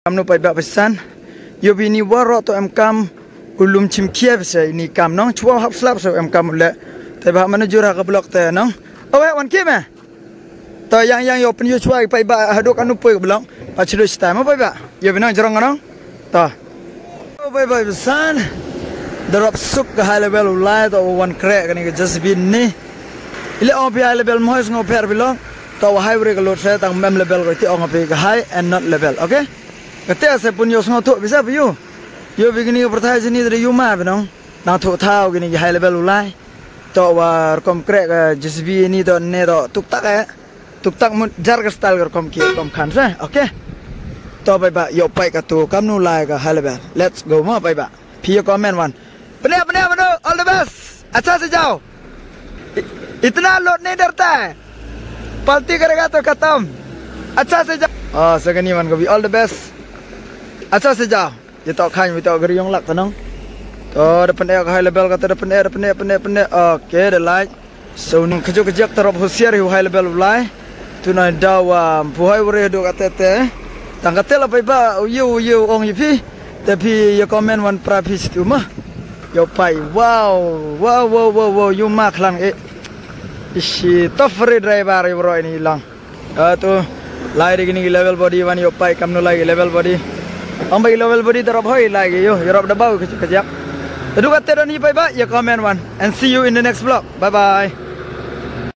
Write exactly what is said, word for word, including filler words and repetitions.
Kam no pai ba pesan yo bini waro to em kam ulum chimkia besa ini kam nong chua hap slap so em kam le te ba manager ha ka blok te nong owe wan kim eh to yang yang yo pen yo chua pai ba hadok anu poi blok pa chido sta ma pai ba yo binang jorong nong to pai ba pesan drop sup ka high level ulai to one crack ni ka J C B ni ile on pi high level mo ngo per bilong to high break load sa tang mem level ko ti on pi ka high and not level okay. Ketika saya pun yo semua tu bisa apa yo, yo begini pertanyaan sini dari yo mah benong, nang tu tahu gini high level ulai, tu war kom krek J C B ini tu ne tu tuk tak eh, tuk tak mun jar ke style kom kiri kom kan sah, okay? Tu bye bye yo pai katu kam nu ulai ke high level, let's go mah bye bye. Pia comment one, benar benar benar, all the best, अच्छा से जाओ, इतना लोड नहीं डरता है, पलटी करेगा तो खत्म, अच्छा से जाओ, oh segini man kau all the best. Asal saja, kita akan kita geri yang lak tenang. Oh, depan air high level kata depan air, depan air, depan air, depan air. Okay, the light. So, nung kejap-kejap terap husiar yu high level ulai. Tunai dawam, puhai wuri do kata te. Tang kata lah paiba, you you ong yipi. Tapi you comment one prapis tu mah. Yo pai, wow, wow, wow, wow, wow, you mak lang eh. Ishi, tough free driver yu bro ini lang. Ah tu, lai di gini level body one yo pai kam nu lagi level body. Ang bagi level body terap hoi lagi yo, yorop dah bau kejap-kejap. Tadu kata dah ni bye bye, ya comment one, and see you in the next vlog. Bye bye.